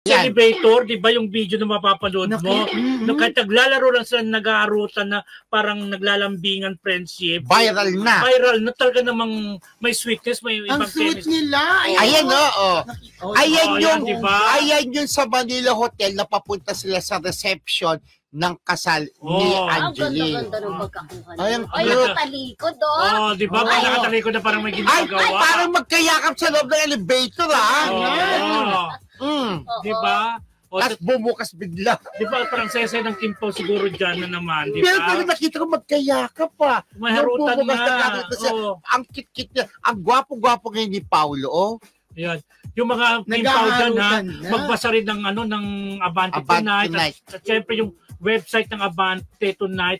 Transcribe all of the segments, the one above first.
Sa elevator, di ba yung video na mapapanood mo? Nung kahit naglalaro lang sila, nag-aarutan na parang naglalambingan friendship. Viral na. Viral na talaga namang may sweetness, may Ang ibang sweet chemistry. nila. Ayan, oo. Ayan yung, diba? ayan yung sa Manila Hotel na papunta sila sa reception ng kasal ni Angeline. Ang ganda-ganda ng pagkakuha. Ayan, Ay, nakatalikod doon. Oo, di ba? Pag nakatalikod na parang may Ay, ginagawa. parang magkayakap sa loob ng elevator, ha? Di ba? Tapos bumukas bigla. Di ba parang sese ng Kim Pao siguro dyan na naman, di ba? Pero talaga nakita ko magkayakap, pa. May harutan Nung bumukas na. siya, ang kit-kit niya. Ang gwapo-gwapo ngayon ni Paulo, oh. Yan. Yung mga Kim Pao dyan, ha, magbasa rin ng, ng Abante Tonight. At syempre yung website ng Abante Tonight,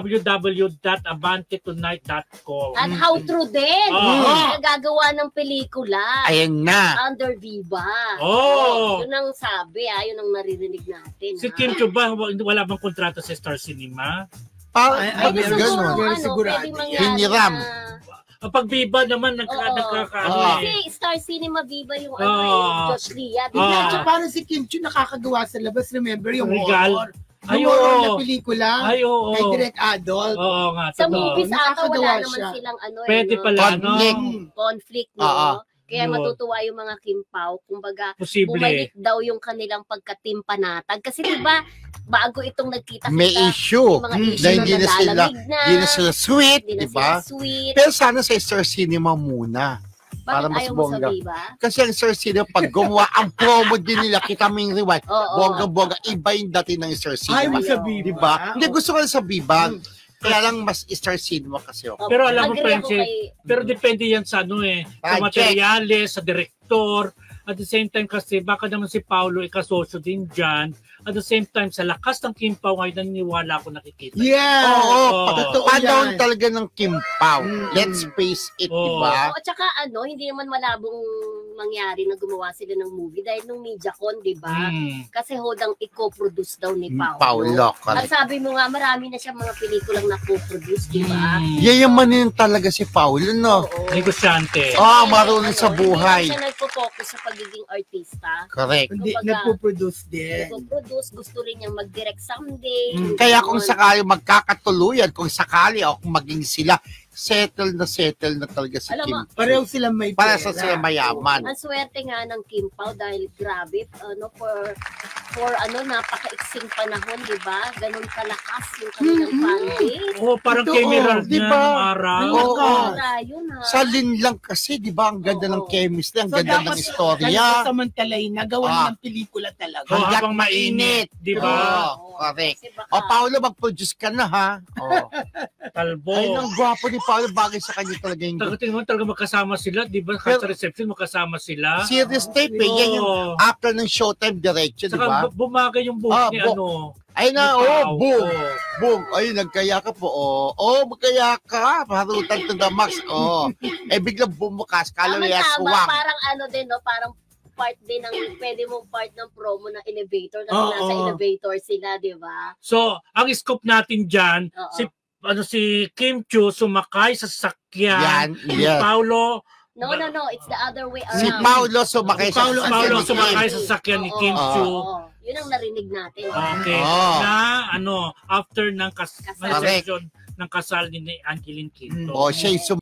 www.abantetonight.com. At How True din. Gagawa ng pelikula. Ayan na. Under Viva. Oh. Yun ang sabi, yun ang naririnig natin. Si Kim Chiu ba, wala bang kontrata sa Star Cinema? Pwede siguro, pwede mangyari Hiniram. Pag Viva naman, Kasi Star Cinema Viva yung Josh Lia. Parang si Kim Chiu nakakagawa sa labas. Remember yung Regal. Horror na pelikula. Ay, oo. Kay Direct Adult. Oo nga. Sa movies ata wala Nakakagawa naman siya. silang Pwede pala, conflict, no? Kaya matutuwa yung mga Kim Pao. Kumbaga, bumalik daw yung kanilang pagkatimpanatag. Kasi diba, bago itong nagkita-kita, may issue. Hindi na sila sweet, diba? Pero sana sa Star Cinema muna. Para mas bongga. Kasi ang Star Cinema, pag gumawa, ang promo din nila, kita mo yung rewind, bongga-bongga, iba yung dati ng Star Cinema. Ay, sa Viva. Diba? Hindi, gusto ko na sa Viva. Kaya lang mas Star Cinema kasi ako. Pero alam mo, friendship, pero depende yan sa sa materyales, sa direktor. At the same time kasi, baka naman si Paulo ikasosyo din dyan. At the same time, sa lakas ng Kim Pao ngayon, naniniwala ako nakikita. Yeah! Oo. Panahon talaga ng Kim Pao. Let's face it, diba? At saka hindi naman malabong mangyari na gumawa sila ng movie dahil nung MediaCon, diba? Kasi hodang i-co-produce daw ni Paulo. At sabi mo nga, marami na siya mga pelikulang na-co-produce, diba? Yayamanin talaga si Paulo, no? Negosyante. Marunong sa buhay. Hindi siya nagpo-focus sa pagiging artista. Correct. Hindi, nagpo-produce din. Gusto rin niyang mag-direct someday. Kaya kung sakali magkakatuluyan, kung sakali o kung maging sila, settle na talaga si Kim. Pareho sila may pera. Para sa sila mayaman. Ang swerte nga ng Kim Pao dahil grabe, for napakaiksing panahon, di ba? Ganun kalakas yung kanilang fanbase. Parang kay Meral diba? Araw. Sa Lin lang kasi, di ba? Ang ganda ng chemistry, ang ganda ng istorya. Samantalay na gawan ng pelikula talaga. Habang mainit, di ba? Correct. Paolo, mag-produce ka na, ha? Talbo. Ay, ang gwapo ni Paolo, bagay sa kanya talaga yung talaga magkasama sila, di ba? Sa reception, magkasama sila. Serious tape, yan yung after ng Showtime direction, di ba? Saka bumagay yung buhok ni Ay na, boom. Boom. Ay, nagkayakap po. Magkayakap. Harutan to the max. Biglang bumukas. Kala mo yung swang. Parang parang part din ng, pwede mong part ng promo ng elevator kasi nasa elevator sila, di ba? So, ang scoop natin dyan, si Kim Chiu sumakay sa sasakyan ni Paulo. No, it's the other way around. Si Paulo sumakay sa sasakyan ni Kim Chiu. Yun ang narinig natin. Okay. Na after ng reception ng kasal ni Angeline Quinto. Siya